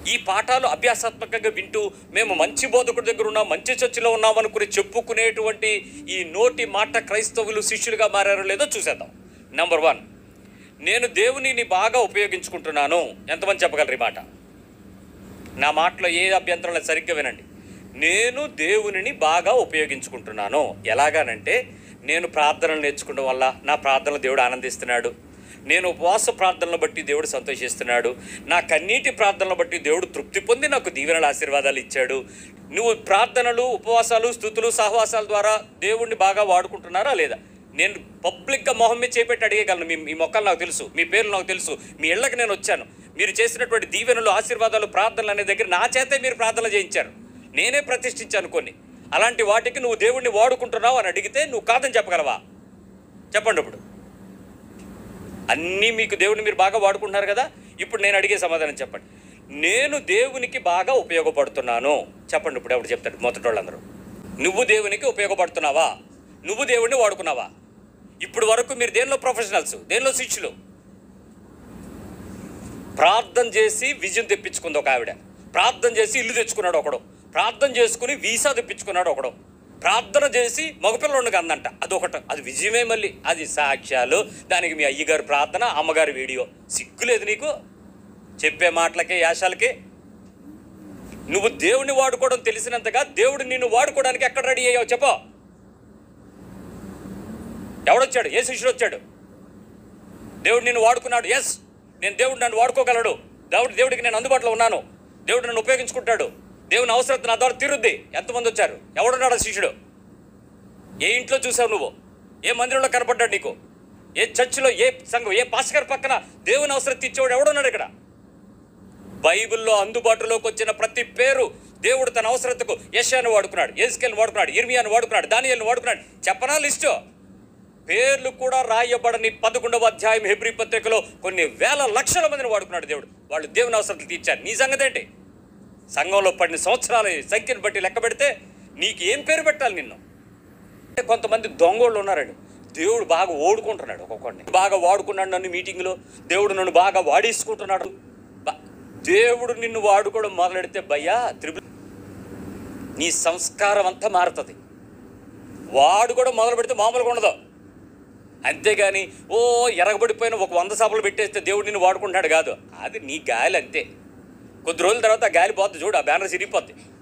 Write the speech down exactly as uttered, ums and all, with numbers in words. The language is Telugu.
ఈ పాఠాలు అభ్యాసాత్మకంగా వింటూ మేము మంచి బోధకుడి దగ్గర ఉన్నాం, మంచి చర్చిలో ఉన్నాం అనుకుని చెప్పుకునేటువంటి ఈ నోటి మాట క్రైస్తవులు శిష్యులుగా మారారో లేదో చూసేద్దాం. నెంబర్ వన్, నేను దేవునిని బాగా ఉపయోగించుకుంటున్నాను. ఎంతమంది చెప్పగలరు ఈ మాట? నా మాటలో ఏ అభ్యంతరం లేదు, సరిగ్గా వినండి. నేను దేవునిని బాగా ఉపయోగించుకుంటున్నాను. ఎలాగానంటే, నేను ప్రార్థనలు నేర్చుకోవడం వల్ల నా ప్రార్థనలు దేవుడు ఆనందిస్తున్నాడు, నేను ఉపవాస ప్రార్థనలు బట్టి దేవుడు సంతోషిస్తున్నాడు, నా కన్నీటి ప్రార్థనలు బట్టి దేవుడు తృప్తి పొంది నాకు దీవెనల ఆశీర్వాదాలు ఇచ్చాడు. నువ్వు ప్రార్థనలు, ఉపవాసాలు, స్తుతులు, సహవాసాల ద్వారా దేవుణ్ణి బాగా వాడుకుంటున్నారా లేదా? నేను పబ్లిక్గా మొహం మీద చేపెట్టి అడిగేయగలను. మీ మీ మొక్కలు నాకు తెలుసు, మీ పేర్లు నాకు తెలుసు, మీ ఇళ్ళకి నేను వచ్చాను. మీరు చేసినటువంటి దీవెనలు, ఆశీర్వాదాలు, ప్రార్థనలు అనే దగ్గర నా చేతే మీరు ప్రార్థనలు చేయించారు, నేనే ప్రతిష్ఠించాను కొన్ని. అలాంటి వాటికి నువ్వు దేవుణ్ణి వాడుకుంటున్నావు అని అడిగితే నువ్వు కాదని చెప్పగలవా? చెప్పండి. ఇప్పుడు అన్నీ మీకు దేవుడిని మీరు బాగా వాడుకుంటున్నారు కదా. ఇప్పుడు నేను అడిగే సమాధానం చెప్పండి. నేను దేవునికి బాగా ఉపయోగపడుతున్నాను. చెప్పండి. ఇప్పుడు ఎవరు చెప్తాడు? మొదటి వాళ్ళందరూ. నువ్వు దేవునికి ఉపయోగపడుతున్నావా? నువ్వు దేవుణ్ణి వాడుకున్నావా? ఇప్పుడు వరకు మీరు దేనిలో ప్రొఫెషనల్స్, దేనిలో శిష్యులు? ప్రార్థన చేసి విజయం తెప్పించుకుంది ఒక ఆవిడ, ప్రార్థన చేసి ఇల్లు తెచ్చుకున్నాడు ఒకడు, ప్రార్థన చేసుకుని వీసా తెప్పించుకున్నాడు ఒకడు, ప్రార్థన చేసి మగపిల్లడికి అందంట, అదొకటి. అది విజయమే. మళ్ళీ అది సాక్ష్యాలు, దానికి మీ అయ్యగారు ప్రార్థన, అమ్మగారి వీడియో. సిగ్గులేదు నీకు చెప్పే మాటలకే, యాశాలకే? నువ్వు దేవుడిని వాడుకోవడం తెలిసినంతగా దేవుడు నిన్ను వాడుకోవడానికి ఎక్కడ రెడీ అయ్యావు చెప్పో? ఎవడొచ్చాడు? ఏ శిష్యుడు వచ్చాడు? దేవుడు నిన్ను వాడుకున్నాడు. ఎస్, నేను దేవుడు నన్ను వాడుకోగలడు, దేవుడు దేవుడికి నేను అందుబాటులో ఉన్నాను, దేవుడు నన్ను ఉపయోగించుకుంటాడు, దేవుని అవసరం నా ద్వారా తీరుద్ది. ఎంతమంది వచ్చారు? ఎవడున్నాడు శిష్యుడు? ఏ ఇంట్లో చూసావు నువ్వు? ఏ మందిరంలో కనపడ్డాడు నీకు? ఏ చర్చిలో, ఏ సంఘం, ఏ పాస్టర్ పక్కన దేవుని అవసరం తీర్చేవాడు ఎవడున్నాడు ఇక్కడ? బైబిల్లో అందుబాటులోకి వచ్చిన ప్రతి పేరు దేవుడు తన అవసరతకు యెషయాను వాడుకున్నాడు, యెహెజ్కేలును వాడుకున్నాడు, ఇర్మియాను వాడుకున్నాడు, దానియేలును వాడుకున్నాడు. చెప్పనా లిస్టు? పేర్లు కూడా రాయబడని పదకొండవ అధ్యాయం హెబ్రీ పత్రికలో కొన్ని వేల లక్షల మందిని వాడుకున్నాడు దేవుడు. వాళ్ళు దేవుని అవసరాలు తీర్చారు. నీ సంగతి ఏంటి? సంఘంలో పడిన సంవత్సరాల సంఖ్యను బట్టి లెక్క పెడితే నీకు ఏం పేరు పెట్టాలి నిన్ను? కొంతమంది దొంగోళ్ళు ఉన్నారండి. దేవుడు బాగా ఓడుకుంటున్నాడు ఒక్కొక్కడిని, బాగా వాడుకున్నాడు నన్ను మీటింగ్లో, దేవుడు నన్ను బాగా వాడేసుకుంటున్నాడు. దేవుడు నిన్ను వాడుకోవడం మొదలెడితే భయ్యా త్రిబుల్ నీ సంస్కారం అంతా మారుతుంది. వాడుకోవడం మొదలు పెడితే మామూలుగా ఉండదు. అంతేగాని ఓ ఎరగబడిపోయిన ఒక వంద సభలు పెట్టేస్తే దేవుడు నిన్ను వాడుకుంటున్నాడు కాదు. అది నీ గాలి అంతే. కొద్ది రోజుల తర్వాత ఆ గాలి పోతుంది చూడు, ఆ బ్యానర్ సిరిగిపోద్ది.